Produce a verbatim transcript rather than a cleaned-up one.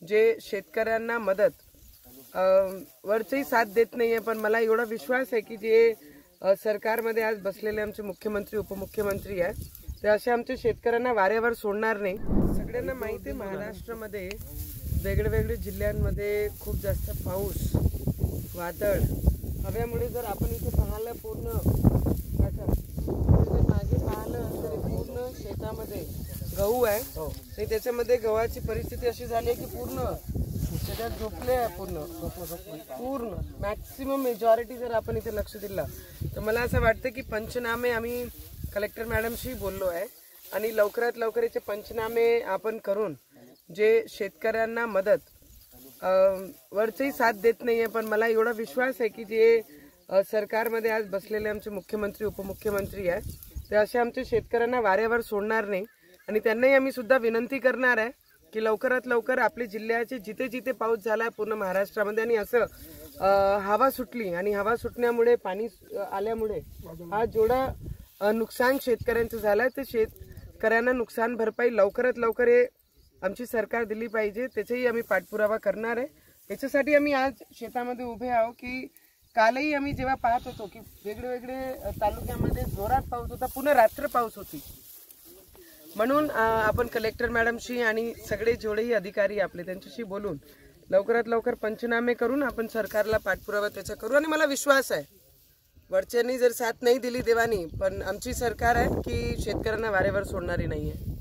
जे शेतकऱ्यांना मदत वरचेही साथ देत नाहीये, पण मला एवढा विश्वास आहे की जे सरकारमध्ये आज बसलेले आमचे मुख्यमंत्री उपमुख्यमंत्री आहेत ते असे आमच्या शेतकऱ्यांना वाऱ्यावर सोडणार नाही। सगळ्यांना माहिती आहे महाराष्ट्रामध्ये वेगळे वेगळे जिल्ह्यांमध्ये खूप जास्त पाऊस वादळ हव्यामुळे जर आपण इथे पाहिलं पूर्ण जर मागे पाहिलं तर पूर्ण शेतामध्ये गहू आहे आणि त्याच्यामध्ये गव्हाची परिस्थिती अशी झाली आहे की पूर्ण त्याच्यात झोपले आहे, पूर्ण पूर्ण मॅक्सिमम मेजॉरिटी जर आपण इथे लक्ष दिलं तर मला असं वाटतं की पंचनामे आम्ही कलेक्टर मॅडमशी बोललो आहे आणि लवकरात लवकर याचे पंचनामे आपण करून जे शेतकऱ्यांना मदत वरचेही साथ देत नाहीये, पण मला एवढा विश्वास आहे की जे सरकारमध्ये आज बसलेले आमचे मुख्यमंत्री उपमुख्यमंत्री आहेत ते असे आमच्या शेतकऱ्यांना वाऱ्यावर सोडणार नाही आणि त्यांनाही आम्ही सुद्धा विनंती करणार आहे की लवकरात लवकर आपल्या जिल्ह्याचे जिथे जिथे पाऊस झाला आहे पूर्ण महाराष्ट्रामध्ये आणि असं हवा सुटली आणि हवा सुटण्यामुळे पाणी आल्यामुळे हा जेवढा नुकसान शेतकऱ्यांचं झालं आहे ते शेतकऱ्यांना नुकसान भरपाई लवकरात लवकर हे आमची सरकार दिली पाहिजे, त्याचाही आम्ही पाठपुरावा करणार आहे। याच्यासाठी आम्ही आज शेतामध्ये उभे आहोत की कालही आम्ही जेव्हा पाहत होतो की वेगळे वेगळे तालुक्यामध्ये जोरात पाऊस होता, पुन्हा रात्र पाऊस होती, म्हणून आपण कलेक्टर मॅडमशी आणि सगळे जेवढेही अधिकारी आपले त्यांच्याशी बोलून लवकरात लवकर पंचनामे करून आपण सरकारला पाठपुरावा त्याचा करू आणि मला विश्वास आहे वरच्यांनी जर साथ नाही दिली देवानी पण आमची सरकार आहे की शेतकऱ्यांना वारेवर सोडणारी नाही आहे।